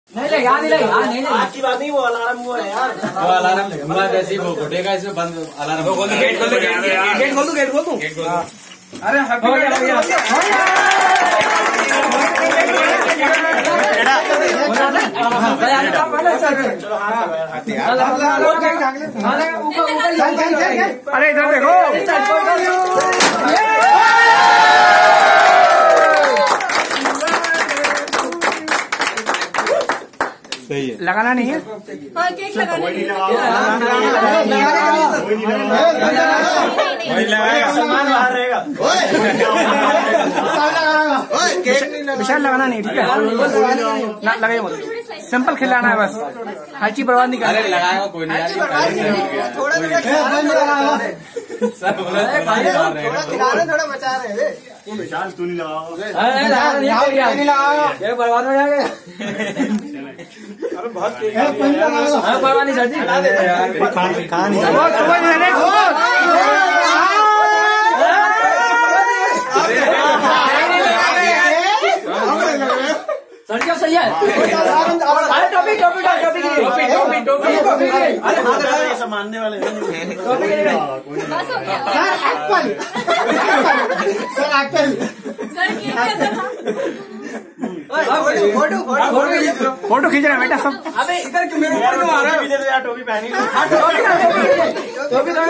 नहीं याद नहीं आपकी बात नहीं, वो अलार्म हुआ है यार, वो अलार्म हुआ जैसे वो घुटेगा इसमें बंद अलार्म खोल दो, गेट खोल दो, गेट खोल दो, गेट खोल दो। अरे हैप्पी अरे इधर देखो, सही है, लगाना नहीं है। हाँ केक लगाना नहीं सामान बाहर रहेगा, विशाल लगाना नहीं, ठीक है ना, लगाइए मत, सिंपल खिलाना है बस, हर चीज बर्बाद नहीं करना। लगाएगा कोई नहीं, थोड़ा थोड़ा बचा रहे हैं। विशाल तू नहीं लगाओ, बर्बाद हो जाएगा। अरे बहुत बर्बाद नहीं सर जी, सर जी सही है। अरे टोपी टोपी टोपी टोपी टोपी ऐसा मानने वाले फोटो खींचना बेटा सब। अबे इधर क्यों मेरे ऊपर क्यों आ रहा है? टोपी पहनी, टोपी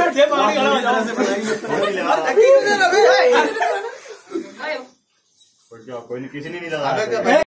कोई नहीं, किसी ने नहीं लगा।